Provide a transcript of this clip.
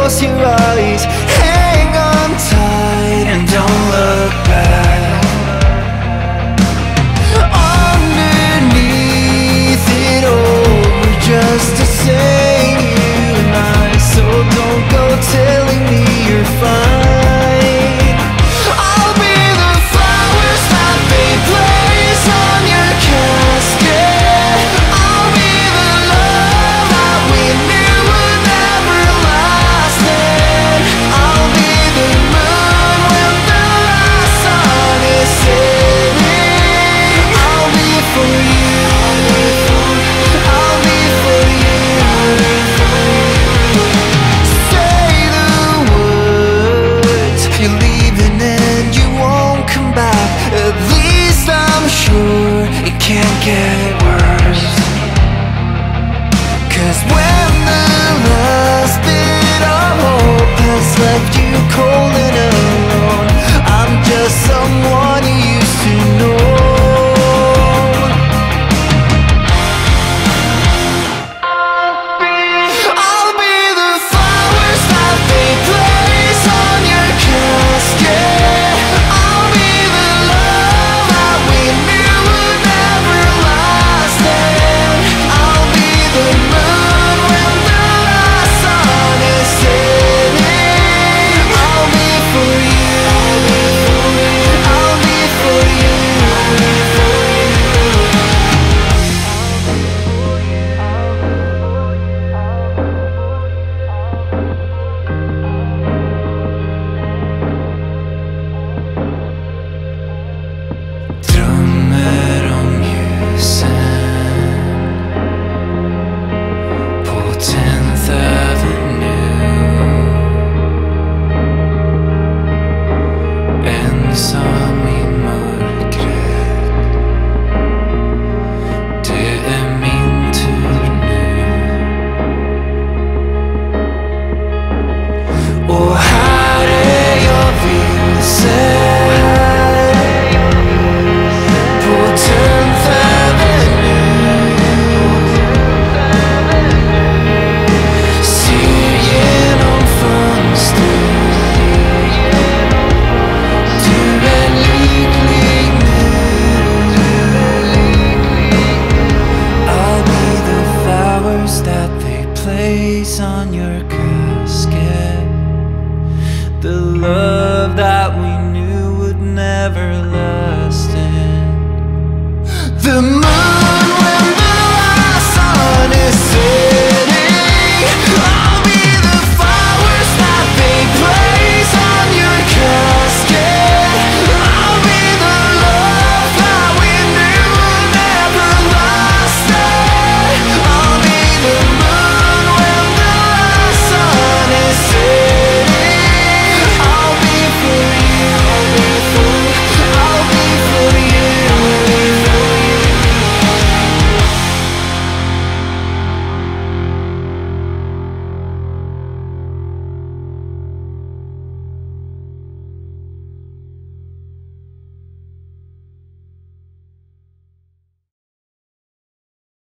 close your eyes, hang on tight and don't look back. Underneath it all, we're just the same, you and I. So don't go telling me you're fine. I'll be the flowers that they place on your casket. I'll be the love that we knew would never last. And I'll be the moon when the last sun is setting. I'll be for you, I'll be for you. Say the words, you're leaving and you won't come back. At least I'm sure it can't get worse. 'Cause when the last bit of hope has left you cold and alone, I'm just someone you used to know. I'll be the flowers that they place on your casket. I'll be the love that we knew would never last. And I'll be the moon when the last sun is setting. I'll be for you, I'll be for you. Drömmer om ljusen på 10th Avenue. Ensam i mörkret, det är min tur nu. Och här är jag vilse på 10th Avenue. Ser genom fönstret, du är lycklig nu. I'll be the flowers that they place on your casket. The love that we knew would never last. And the moon